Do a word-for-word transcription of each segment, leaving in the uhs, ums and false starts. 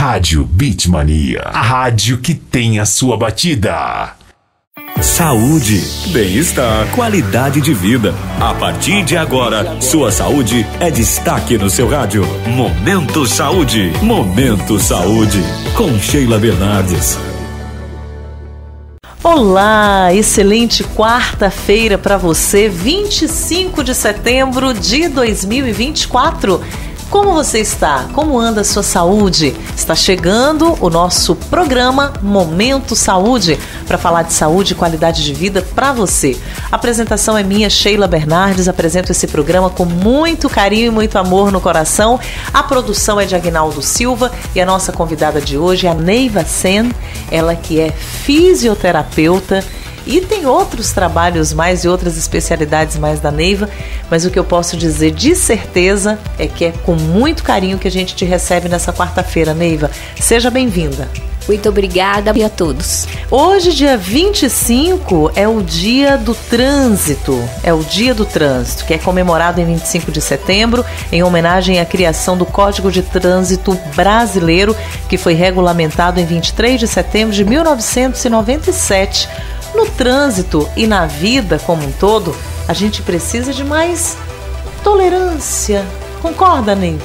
Rádio Beatmania, a rádio que tem a sua batida. Saúde, bem-estar, qualidade de vida. A partir de agora, sua saúde é destaque no seu rádio. Momento Saúde. Momento Saúde. Com Sheila Bernardes. Olá, excelente quarta-feira para você, vinte e cinco de setembro de dois mil e vinte e quatro. Como você está? Como anda a sua saúde? Está chegando o nosso programa Momento Saúde, para falar de saúde e qualidade de vida para você. A apresentação é minha, Sheila Bernardes, apresento esse programa com muito carinho e muito amor no coração. A produção é de Aguinaldo Silva e a nossa convidada de hoje é a Neiva Sen, ela que é fisioterapeuta e tem outros trabalhos mais e outras especialidades mais da Neiva, mas o que eu posso dizer de certeza é que é com muito carinho que a gente te recebe nessa quarta-feira, Neiva. Seja bem-vinda. Muito obrigada a todos. Hoje, dia vinte e cinco, é o dia do trânsito, é o dia do trânsito, que é comemorado em vinte e cinco de setembro, em homenagem à criação do Código de Trânsito Brasileiro, que foi regulamentado em vinte e três de setembro de mil novecentos e noventa e sete. No trânsito e na vida como um todo, a gente precisa de mais tolerância. Concorda, Neiva?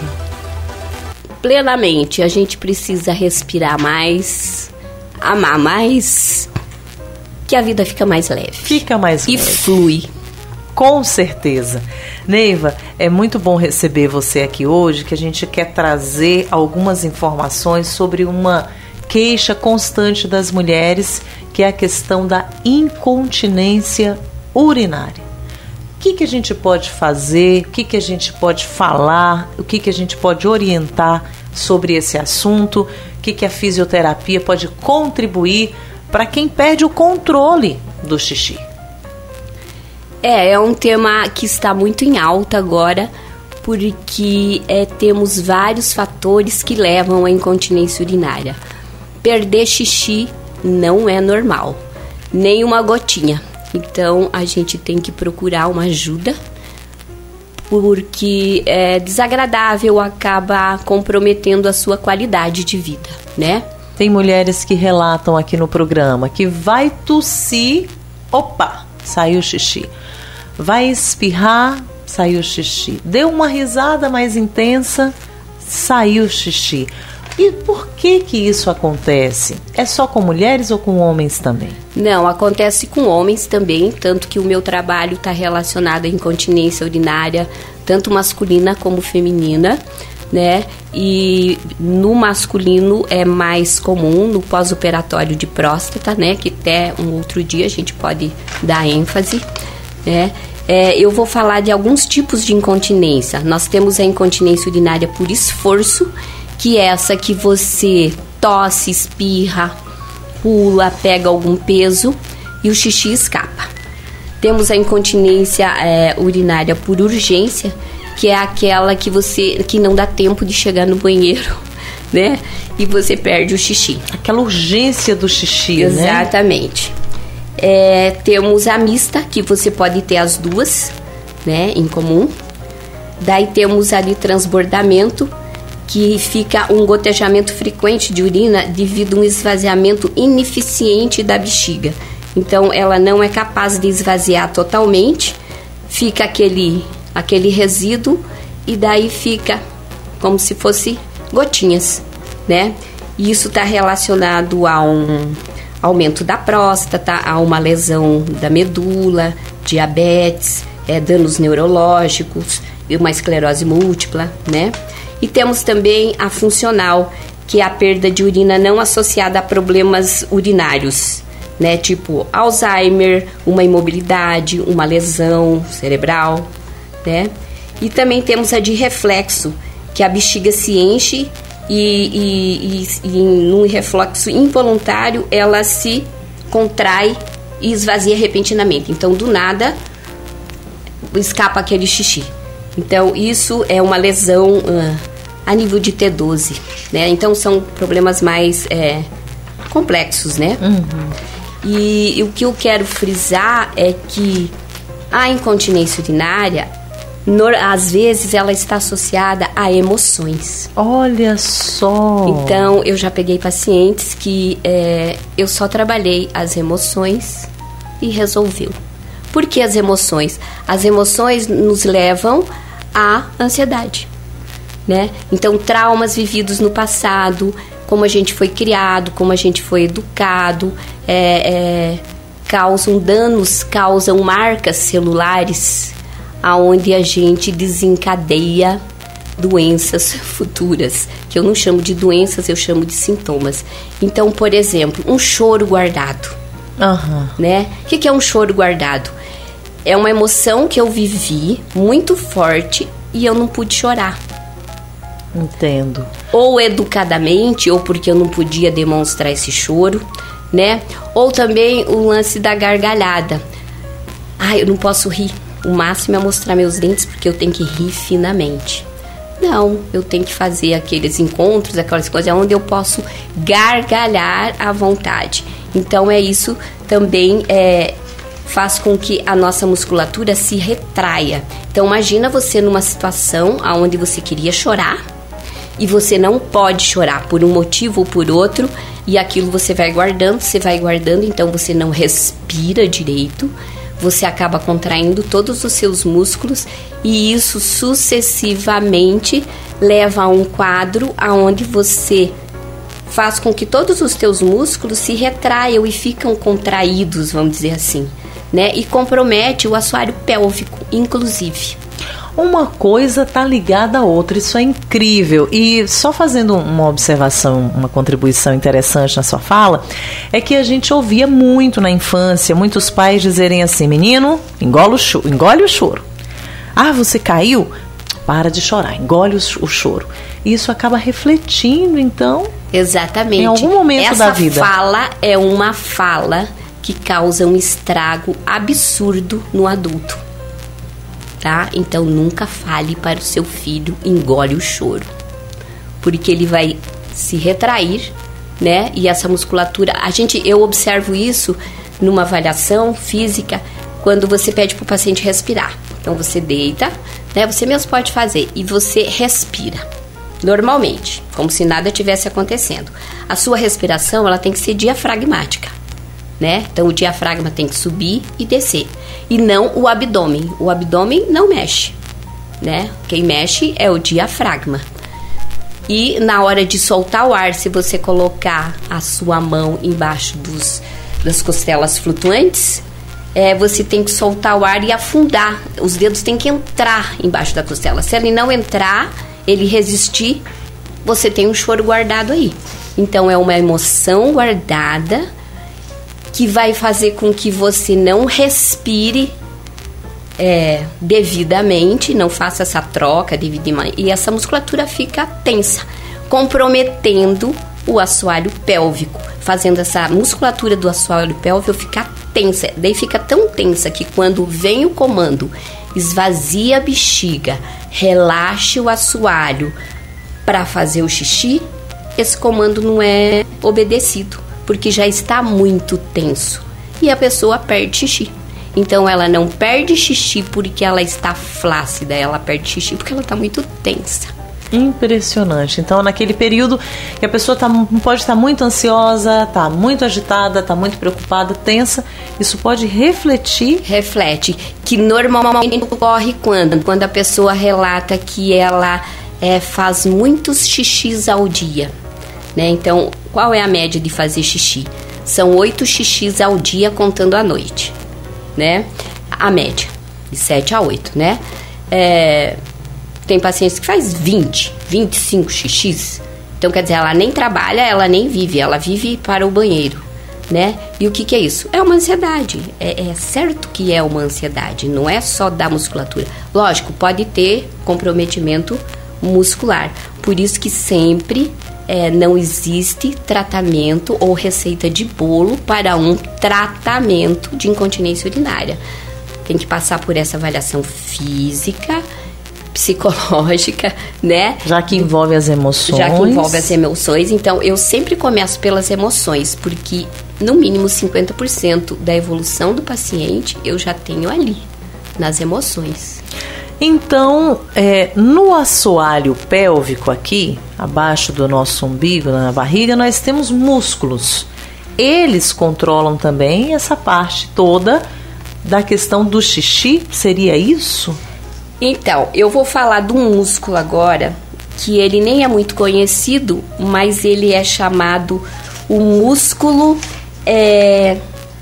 Plenamente. A gente precisa respirar mais, amar mais, que a vida fica mais leve. Fica mais e leve. E flui. Com certeza. Neiva, é muito bom receber você aqui hoje, que a gente quer trazer algumas informações sobre uma queixa constante das mulheres, que é a questão da incontinência urinária. O que, que a gente pode fazer, o que, que a gente pode falar, o que, que a gente pode orientar sobre esse assunto, o que, que a fisioterapia pode contribuir para quem perde o controle do xixi? É, é um tema que está muito em alta agora, porque é, temos vários fatores que levam à incontinência urinária. Perder xixi não é normal, nem uma gotinha. Então a gente tem que procurar uma ajuda, porque é desagradável, acaba comprometendo a sua qualidade de vida, né? Tem mulheres que relatam aqui no programa que vai tossir, opa, saiu xixi. Vai espirrar, saiu xixi. Deu uma risada mais intensa, saiu xixi. E por que que isso acontece? É só com mulheres ou com homens também? Não, acontece com homens também, tanto que o meu trabalho está relacionado à incontinência urinária, tanto masculina como feminina, né? E no masculino é mais comum no pós-operatório de próstata, né? Que até um outro dia a gente pode dar ênfase, né? É, eu vou falar de alguns tipos de incontinência. Nós temos a incontinência urinária por esforço, que é essa que você tosse, espirra, pula, pega algum peso e o xixi escapa. Temos a incontinência é, urinária por urgência, que é aquela que você que não dá tempo de chegar no banheiro, né? E você perde o xixi. Aquela urgência do xixi, Exatamente. né? Exatamente. É, temos a mista, que você pode ter as duas, né, em comum. Daí temos a de transbordamento, que fica um gotejamento frequente de urina devido a um esvaziamento ineficiente da bexiga. Então, ela não é capaz de esvaziar totalmente, fica aquele, aquele resíduo e daí fica como se fosse gotinhas, né? E isso está relacionado a um aumento da próstata, a uma lesão da medula, diabetes, é, danos neurológicos, uma esclerose múltipla, né? E temos também a funcional, que é a perda de urina não associada a problemas urinários, né? Tipo Alzheimer, uma imobilidade, uma lesão cerebral, né? E também temos a de reflexo, que a bexiga se enche e, e, e, e num refluxo involuntário ela se contrai e esvazia repentinamente. Então, do nada, escapa aquele xixi. Então, isso é uma lesão uh, a nível de T doze, né? Então, são problemas mais é, complexos, né? Uhum. E, e o que eu quero frisar é que a incontinência urinária, no, às vezes ela está associada a emoções. Olha só! Então, eu já peguei pacientes que é, eu só trabalhei as emoções e resolveu. Por que as emoções? As emoções nos levam à ansiedade, né? Então, traumas vividos no passado, como a gente foi criado, como a gente foi educado, é, é, causam danos, causam marcas celulares, aonde a gente desencadeia doenças futuras, que eu não chamo de doenças, eu chamo de sintomas. Então, por exemplo, um choro guardado, uhum. né? O que, que é um choro guardado? É uma emoção que eu vivi muito forte e eu não pude chorar. Entendo. Ou educadamente, ou porque eu não podia demonstrar esse choro, né? Ou também o lance da gargalhada. Ah, eu não posso rir. O máximo é mostrar meus dentes porque eu tenho que rir finamente. Não, eu tenho que fazer aqueles encontros, aquelas coisas onde eu posso gargalhar à vontade. Então é isso também é, faz com que a nossa musculatura se retraia. Então imagina você numa situação onde você queria chorar e você não pode chorar por um motivo ou por outro, e aquilo você vai guardando, você vai guardando, então você não respira direito, você acaba contraindo todos os seus músculos e isso sucessivamente leva a um quadro onde você faz com que todos os teus músculos se retraiam e ficam contraídos, vamos dizer assim, né? E compromete o assoalho pélvico, inclusive. Uma coisa tá ligada à outra, isso é incrível. E só fazendo uma observação, uma contribuição interessante na sua fala, é que a gente ouvia muito na infância, muitos pais dizerem assim: menino, engole o choro. Engole o choro. Ah, você caiu? Para de chorar, engole o, o choro. E isso acaba refletindo, então, exatamente, em algum momento essa da vida. Essa fala é uma fala que causa um estrago absurdo no adulto. Tá? Então nunca fale para o seu filho, engole o choro, porque ele vai se retrair, né? E essa musculatura, a gente, eu observo isso numa avaliação física, quando você pede para o paciente respirar. Então você deita, né? Você mesmo pode fazer e você respira normalmente, como se nada tivesse acontecendo. A sua respiração, ela tem que ser diafragmática, né? Então o diafragma tem que subir e descer, e não o abdômen. O abdômen não mexe, né? Quem mexe é o diafragma. E na hora de soltar o ar, se você colocar a sua mão embaixo dos, das costelas flutuantes, é, você tem que soltar o ar e afundar. Os dedos têm que entrar embaixo da costela. Se ele não entrar, ele resistir, você tem um choro guardado aí. Então é uma emoção guardada que vai fazer com que você não respire é, devidamente, não faça essa troca devidamente, e essa musculatura fica tensa, comprometendo o assoalho pélvico, fazendo essa musculatura do assoalho pélvico ficar tensa. Daí fica tão tensa que quando vem o comando, esvazia a bexiga, relaxe o assoalho para fazer o xixi, esse comando não é obedecido, porque já está muito tenso e a pessoa perde xixi. Então ela não perde xixi porque ela está flácida, ela perde xixi porque ela está muito tensa. Impressionante. Então naquele período que a pessoa tá, pode estar muito ansiosa, está muito agitada, está muito preocupada, tensa, isso pode refletir? Reflete, que normalmente ocorre quando? Quando a pessoa relata que ela é, faz muitos xixis ao dia, né? Então, qual é a média de fazer xixi? São oito xixis ao dia contando a noite, né? A média, de sete a oito, né? É, tem pacientes que faz vinte, vinte e cinco xixis. Então, quer dizer, ela nem trabalha, ela nem vive, ela vive para o banheiro, né? E o que que é isso? É uma ansiedade. É, é certo que é uma ansiedade, não é só da musculatura. Lógico, pode ter comprometimento muscular. Por isso que sempre é, não existe tratamento ou receita de bolo para um tratamento de incontinência urinária. Tem que passar por essa avaliação física, psicológica, né? Já que envolve as emoções. Já que envolve as emoções. Então, eu sempre começo pelas emoções, porque no mínimo cinquenta por cento da evolução do paciente eu já tenho ali, nas emoções. Então, é, no assoalho pélvico aqui, abaixo do nosso umbigo, na barriga, nós temos músculos. Eles controlam também essa parte toda da questão do xixi, seria isso? Então, eu vou falar de um músculo agora, que ele nem é muito conhecido, mas ele é chamado o músculo, é,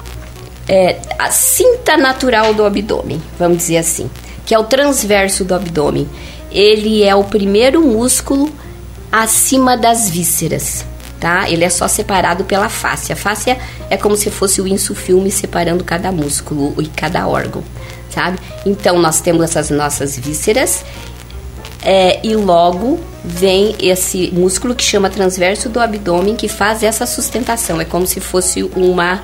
é, a cinta natural do abdômen, vamos dizer assim, que é o transverso do abdômen. Ele é o primeiro músculo acima das vísceras, tá? Ele é só separado pela fáscia. A fáscia é como se fosse o insufilme separando cada músculo e cada órgão, sabe? Então, nós temos essas nossas vísceras é, e logo vem esse músculo que chama transverso do abdômen, que faz essa sustentação. É como se fosse uma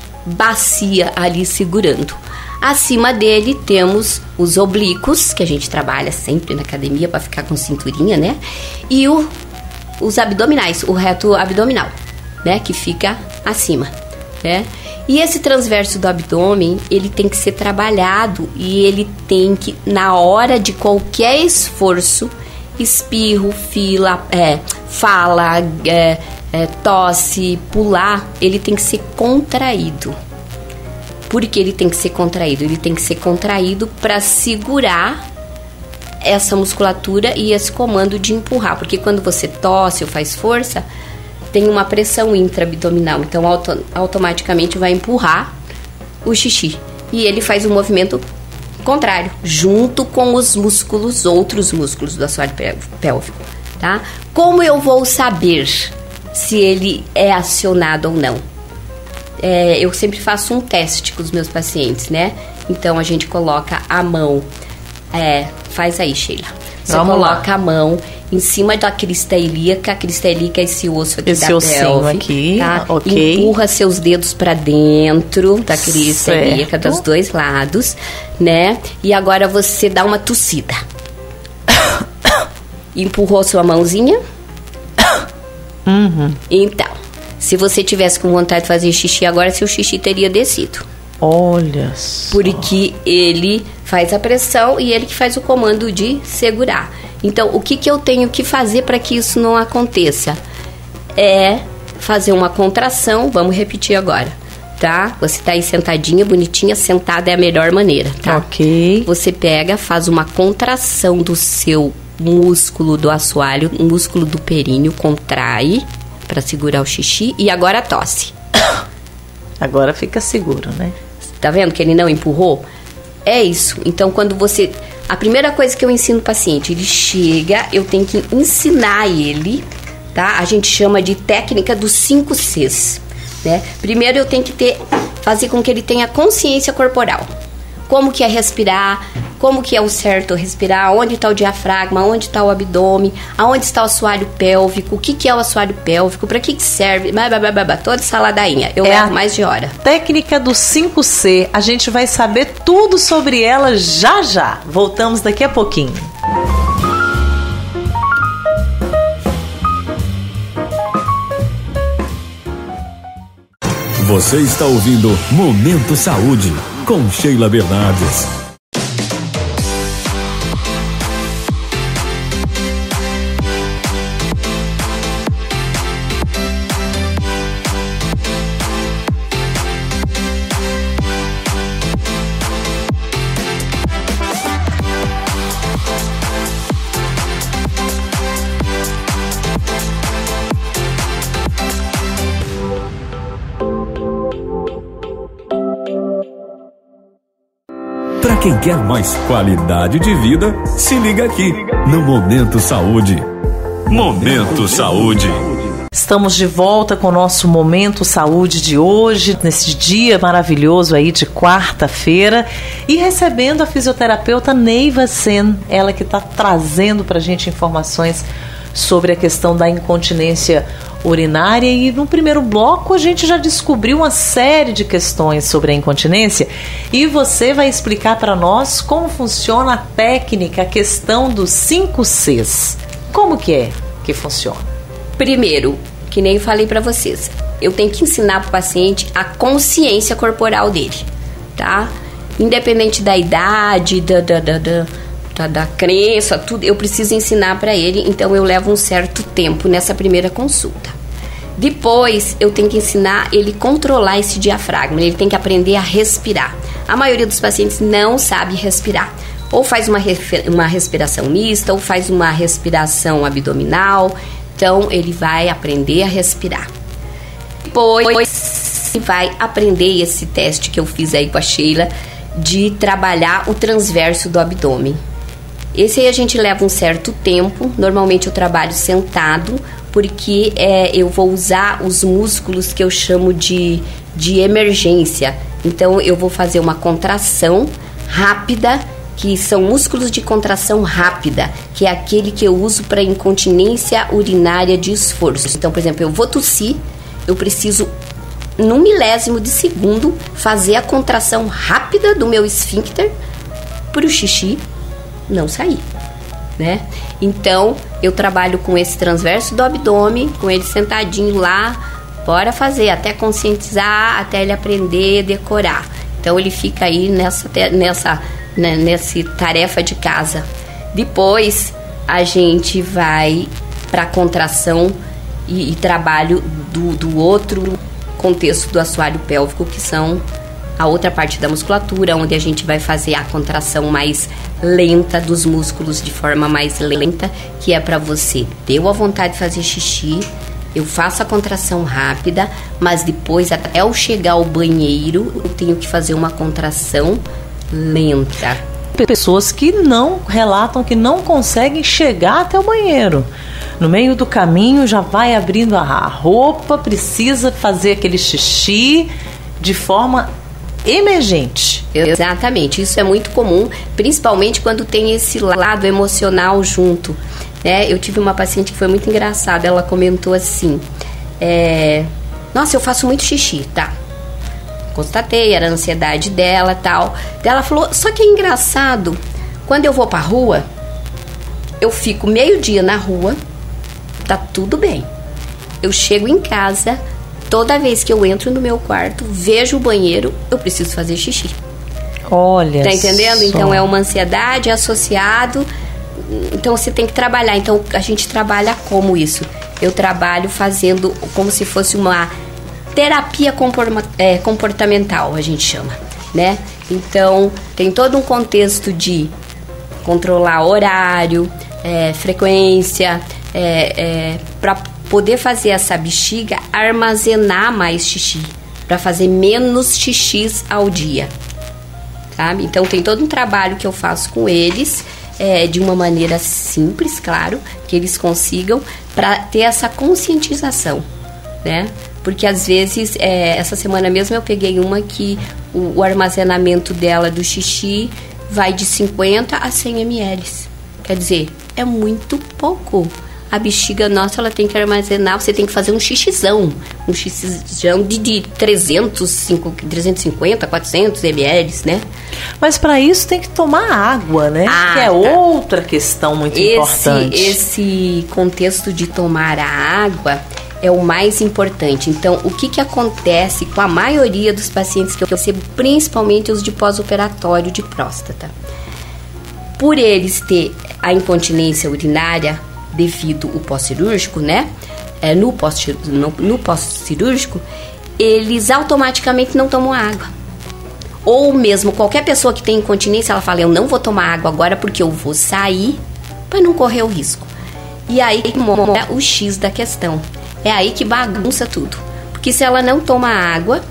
bacia ali segurando. Acima dele temos os oblíquos, que a gente trabalha sempre na academia para ficar com cinturinha, né? E o, os abdominais, o reto abdominal, né? Que fica acima, né? E esse transverso do abdômen, ele tem que ser trabalhado e ele tem que, na hora de qualquer esforço, espirro, fila, é, fala, é, é, tosse, pular, ele tem que ser contraído. Por que ele tem que ser contraído? Ele tem que ser contraído para segurar essa musculatura e esse comando de empurrar. Porque quando você tosse ou faz força, tem uma pressão intra-abdominal. Então, auto, automaticamente vai empurrar o xixi. E ele faz o movimento contrário, junto com os músculos, outros músculos do assoalho pélvico, tá? Como eu vou saber se ele é acionado ou não? É, eu sempre faço um teste com os meus pacientes, né? Então, a gente coloca a mão... É, faz aí, Sheila. Você Vamos coloca lá. a mão em cima da crista ilíaca. A crista ilíaca é esse osso aqui esse da ossinho pelve. aqui, Tá? ok. Empurra seus dedos pra dentro da crista Certo. ilíaca, dos dois lados, né? E agora você dá uma tossida. Empurrou sua mãozinha? Uhum. Então... Se você tivesse com vontade de fazer xixi agora, seu xixi teria descido. Olha só. Porque ele faz a pressão e ele que faz o comando de segurar. Então, o que, que eu tenho que fazer para que isso não aconteça? É fazer uma contração, vamos repetir agora, tá? Você tá aí sentadinha, bonitinha, sentada é a melhor maneira, tá? Ok. Você pega, faz uma contração do seu músculo do assoalho, o músculo do períneo, contrai para segurar o xixi e agora tosse. Agora fica seguro, né? Tá vendo que ele não empurrou? É isso. Então, quando você... A primeira coisa que eu ensino o paciente, ele chega, eu tenho que ensinar ele, tá? A gente chama de técnica dos cinco Cs, né? Primeiro eu tenho que ter, fazer com que ele tenha consciência corporal. Como que é respirar, como que é o certo respirar, onde está o diafragma, onde está o abdômen, aonde está o assoalho pélvico, o que que é o assoalho pélvico, para que que serve, blá, blá, blá, blá, toda essa ladainha. Eu É levo a mais de hora. Técnica do cinco C, a gente vai saber tudo sobre ela já já. Voltamos daqui a pouquinho. Você está ouvindo Momento Saúde com Sheila Bernardes. Para quem quer mais qualidade de vida, se liga aqui no Momento Saúde. Momento Saúde. Estamos de volta com o nosso Momento Saúde de hoje, nesse dia maravilhoso aí de quarta-feira, e recebendo a fisioterapeuta Neiva Sen, ela que está trazendo para a gente informações sobre a questão da incontinência urinária. E no primeiro bloco a gente já descobriu uma série de questões sobre a incontinência e você vai explicar para nós como funciona a técnica, a questão dos cinco Cs. Como que é que funciona? Primeiro, que nem eu falei para vocês, eu tenho que ensinar pro paciente a consciência corporal dele, tá? Independente da idade, da, da, da, da da, da crença, tudo, eu preciso ensinar para ele, então eu levo um certo tempo nessa primeira consulta. Depois, eu tenho que ensinar ele a controlar esse diafragma, ele tem que aprender a respirar. A maioria dos pacientes não sabe respirar. Ou faz uma, uma respiração mista, ou faz uma respiração abdominal. Então, ele vai aprender a respirar. Depois, vai aprender esse teste que eu fiz aí com a Sheila, de trabalhar o transverso do abdômen. Esse aí a gente leva um certo tempo. Normalmente eu trabalho sentado, porque é, eu vou usar os músculos que eu chamo de, de emergência. Então eu vou fazer uma contração rápida, que são músculos de contração rápida, que é aquele que eu uso para incontinência urinária de esforço. Então, por exemplo, eu vou tossir, eu preciso, num milésimo de segundo, fazer a contração rápida do meu esfíncter para o xixi não sair, né? Então, eu trabalho com esse transverso do abdômen, com ele sentadinho lá, bora fazer, até conscientizar, até ele aprender, decorar. Então, ele fica aí nessa, nessa, né, nessa tarefa de casa. Depois, a gente vai para a contração e, e trabalho do, do outro contexto do assoalho pélvico, que são a outra parte da musculatura, onde a gente vai fazer a contração mais lenta dos músculos de forma mais lenta, que é para você ter a vontade de fazer xixi. Eu faço a contração rápida, mas depois, até eu chegar ao banheiro, eu tenho que fazer uma contração lenta. Pessoas que não relatam que não conseguem chegar até o banheiro. No meio do caminho já vai abrindo a roupa, precisa fazer aquele xixi de forma emergente. Exatamente, isso é muito comum, principalmente quando tem esse lado emocional junto, né? Eu tive uma paciente que foi muito engraçada, ela comentou assim, é, nossa, eu faço muito xixi, tá? Constatei, era a ansiedade dela e tal. Ela falou, só que é engraçado, quando eu vou pra rua, eu fico meio dia na rua, tá tudo bem. Eu chego em casa, toda vez que eu entro no meu quarto, vejo o banheiro, eu preciso fazer xixi. Olha, tá entendendo? Só. Então é uma ansiedade associado. Então você tem que trabalhar. Então a gente trabalha como isso? Eu trabalho fazendo como se fosse uma terapia comportamental, a gente chama, né? Então tem todo um contexto de controlar horário, é, frequência, é, é, para poder fazer essa bexiga armazenar mais xixi, para fazer menos xixis ao dia, sabe? Então tem todo um trabalho que eu faço com eles, é, de uma maneira simples, claro, que eles consigam, para ter essa conscientização, né? Porque às vezes, é, essa semana mesmo eu peguei uma que o, o armazenamento dela do xixi vai de cinquenta a cem mililitros. Quer dizer, é muito pouco. A bexiga nossa, ela tem que armazenar, você tem que fazer um xixizão, um xixizão de, de trezentos, trezentos e cinquenta, quatrocentos mililitros, né? Mas para isso tem que tomar água, né? Ah, que é tá. outra questão muito esse, importante. Esse contexto de tomar a água é o mais importante. Então, o que que acontece com a maioria dos pacientes que eu recebo, principalmente os de pós-operatório de próstata? Por eles ter a incontinência urinária devido ao pós-cirúrgico, né? É, no pós, no, no pós-cirúrgico, eles automaticamente não tomam água. Ou mesmo qualquer pessoa que tem incontinência, ela fala, eu não vou tomar água agora porque eu vou sair para não correr o risco. E aí mora o X da questão. É aí que bagunça tudo. Porque se ela não toma água,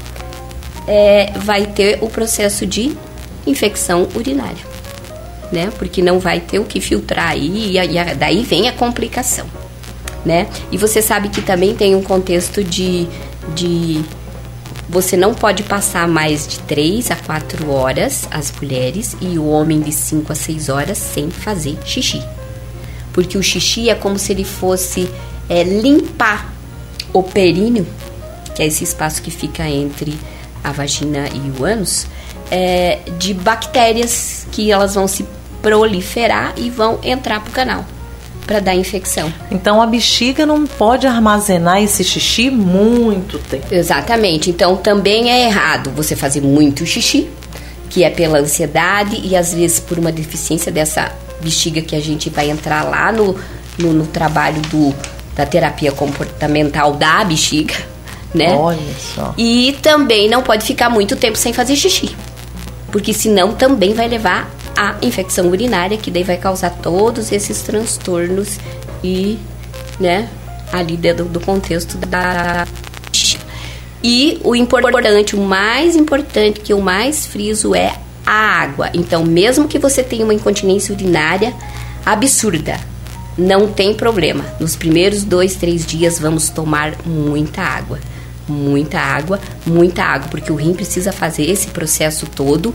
é, vai ter o processo de infecção urinária, né? Porque não vai ter o que filtrar aí, e, a, e a, daí vem a complicação, né? E você sabe que também tem um contexto de, de você não pode passar mais de três a quatro horas, as mulheres, e o homem de cinco a seis horas sem fazer xixi. Porque o xixi é como se ele fosse é, limpar o períneo, que é esse espaço que fica entre a vagina e o ânus, é, de bactérias que elas vão se proliferar e vão entrar pro canal para dar infecção. Então a bexiga não pode armazenar esse xixi muito tempo. Exatamente. Então também é errado você fazer muito xixi, que é pela ansiedade e às vezes por uma deficiência dessa bexiga que a gente vai entrar lá no, no, no trabalho do, da terapia comportamental da bexiga, né? Olha só. E também não pode ficar muito tempo sem fazer xixi, porque senão também vai levar a infecção urinária, que daí vai causar todos esses transtornos e, né, ali dentro do contexto da... E o importante, o mais importante, que eu mais friso é a água. Então, mesmo que você tenha uma incontinência urinária absurda, não tem problema. Nos primeiros dois, três dias, vamos tomar muita água. Muita água, muita água, porque o rim precisa fazer esse processo todo.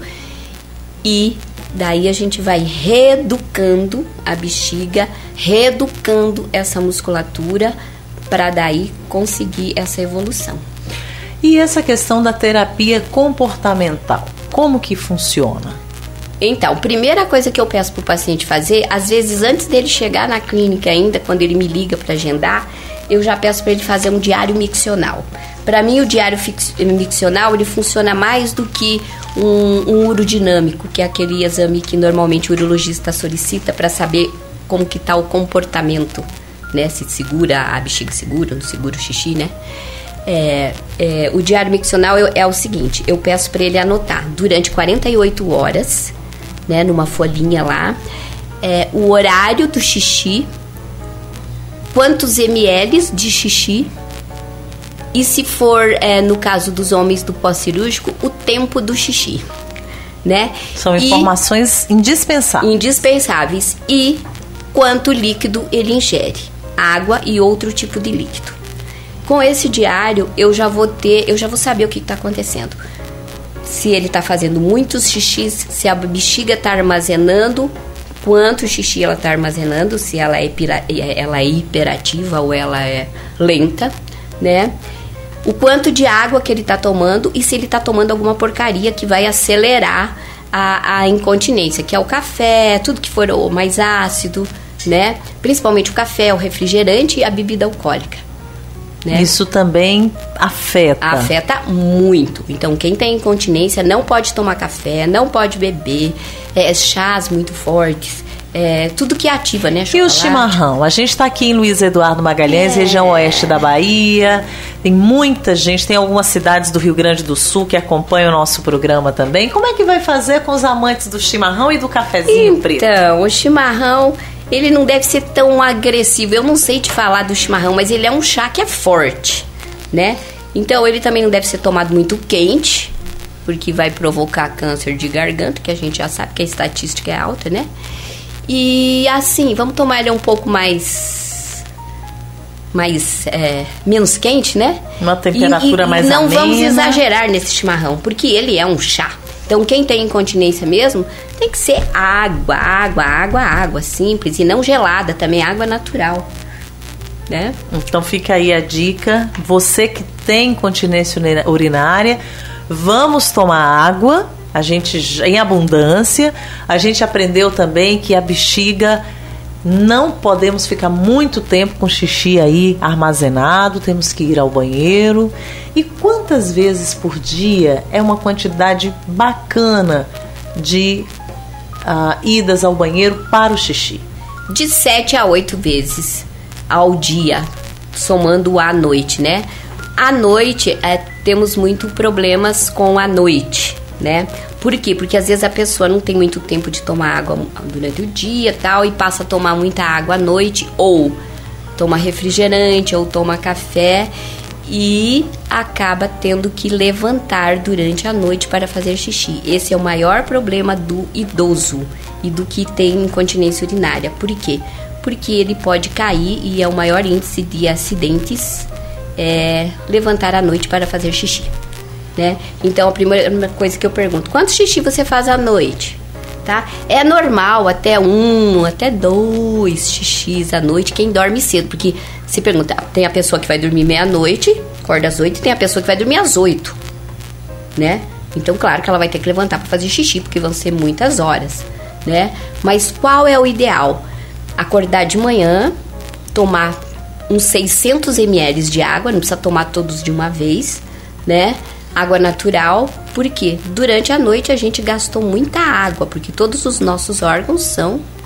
E daí a gente vai reeducando a bexiga, reeducando essa musculatura, para daí conseguir essa evolução. E essa questão da terapia comportamental, como que funciona? Então, primeira coisa que eu peço para o paciente fazer, às vezes antes dele chegar na clínica ainda, quando ele me liga para agendar, eu já peço para ele fazer um diário miccional. Para mim, o diário miccional, ele funciona mais do que um, um urodinâmico, que é aquele exame que normalmente o urologista solicita para saber como que está o comportamento, né? Se segura, a bexiga segura, não segura o xixi, né? É, é, o diário miccional é, é o seguinte, eu peço para ele anotar durante quarenta e oito horas, né, numa folhinha lá, é, o horário do xixi, quantos ml de xixi, e se for, é, no caso dos homens do pós-cirúrgico, o tempo do xixi, né? São e, informações indispensáveis. Indispensáveis. E quanto líquido ele ingere, água e outro tipo de líquido. Com esse diário, eu já vou ter, eu já vou saber o que está acontecendo. Se ele está fazendo muitos xixis, se a bexiga está armazenando, quanto xixi ela está armazenando, se ela é, hipera, ela é hiperativa ou ela é lenta, né? O quanto de água que ele está tomando e se ele está tomando alguma porcaria que vai acelerar a, a incontinência, que é o café, tudo que for mais ácido, né? Principalmente o café, o refrigerante e a bebida alcoólica. Né? Isso também afeta. Afeta muito. Então, quem tem incontinência não pode tomar café, não pode beber é, chás muito fortes, é, tudo que ativa, né? Chocolate. E o chimarrão? A gente está aqui em Luiz Eduardo Magalhães, é. região oeste da Bahia. Tem muita gente, tem algumas cidades do Rio Grande do Sul que acompanham o nosso programa também. Como é que vai fazer com os amantes do chimarrão e do cafezinho preto? Então, o chimarrão, ele não deve ser tão agressivo. Eu não sei te falar do chimarrão, mas ele é um chá que é forte, né? Então, ele também não deve ser tomado muito quente, porque vai provocar câncer de garganta, que a gente já sabe que a estatística é alta, né? E assim, vamos tomar ele um pouco mais... mais é, menos quente, né? Uma temperatura e, e, mais e não amena. Vamos exagerar nesse chimarrão, porque ele é um chá. Então, quem tem incontinência mesmo, tem que ser água, água, água, água, simples. E não gelada, também água natural, né? Então, fica aí a dica. Você que tem incontinência urinária, vamos tomar água, a gente em abundância. A gente aprendeu também que a bexiga, não podemos ficar muito tempo com xixi aí armazenado, temos que ir ao banheiro. E quantas vezes por dia é uma quantidade bacana de uh, idas ao banheiro para o xixi? De sete a oito vezes ao dia, somando à noite, né? À noite, é, temos muito problemas com a noite, né? Por quê? Porque às vezes a pessoa não tem muito tempo de tomar água durante o dia e tal, e passa a tomar muita água à noite, ou toma refrigerante, ou toma café, e acaba tendo que levantar durante a noite para fazer xixi. Esse é o maior problema do idoso e do que tem incontinência urinária. Por quê? Porque ele pode cair e é o maior índice de acidentes é, levantar à noite para fazer xixi. Né? Então, a primeira coisa que eu pergunto, quantos xixi você faz à noite? Tá? É normal até um, até dois xixis à noite, quem dorme cedo, porque se pergunta, tem a pessoa que vai dormir meia-noite, acorda às oito, e tem a pessoa que vai dormir às oito, né? Então, claro que ela vai ter que levantar para fazer xixi, porque vão ser muitas horas, né? Mas qual é o ideal? Acordar de manhã, tomar uns seiscentos mililitros de água, não precisa tomar todos de uma vez, né? Água natural, porque durante a noite a gente gastou muita água, porque todos os nossos órgãos são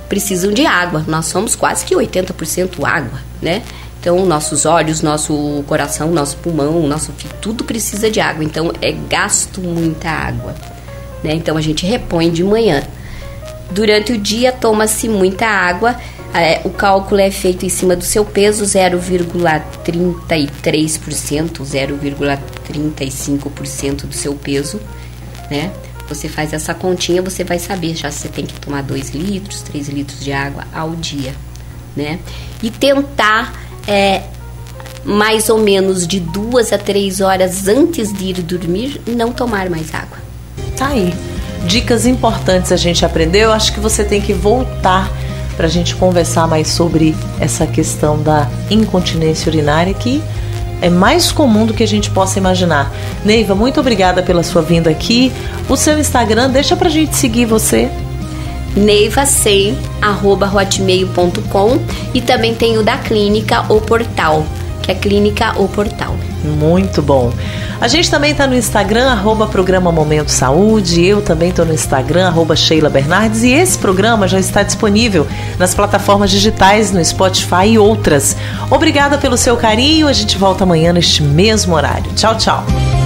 precisam de água. Nós somos quase que oitenta por cento água, né? Então, nossos olhos, nosso coração, nosso pulmão, nosso tudo precisa de água. Então, é gasto muita água, né? Então, a gente repõe de manhã. Durante o dia, toma-se muita água. É, o cálculo é feito em cima do seu peso, zero vírgula trinta e três por cento, zero vírgula trinta e cinco por cento do seu peso, né? Você faz essa continha, você vai saber já se você tem que tomar dois litros, três litros de água ao dia, né? E tentar, é, mais ou menos de duas a três horas antes de ir dormir, não tomar mais água. Tá aí. Dicas importantes a gente aprendeu. Acho que você tem que voltar para a gente conversar mais sobre essa questão da incontinência urinária, que é mais comum do que a gente possa imaginar. Neiva, muito obrigada pela sua vinda aqui. O seu Instagram, deixa pra gente seguir você. neiva cem arroba hotmail ponto com, e também tem o da clínica O Portal, que é Clínica O Portal. Muito bom. A gente também está no Instagram, arroba programa Momento Saúde. Eu também estou no Instagram, arroba Sheila Bernardes. E esse programa já está disponível nas plataformas digitais, no Spotify e outras. Obrigada pelo seu carinho. A gente volta amanhã neste mesmo horário. Tchau, tchau.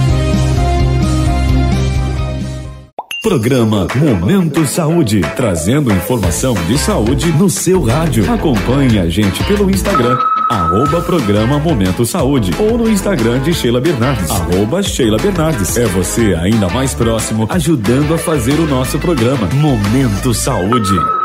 Programa Momento Saúde, trazendo informação de saúde no seu rádio. Acompanhe a gente pelo Instagram, arroba Programa Momento Saúde, ou no Instagram de Sheila Bernardes, arroba Sheila Bernardes. É você ainda mais próximo, ajudando a fazer o nosso programa Momento Saúde.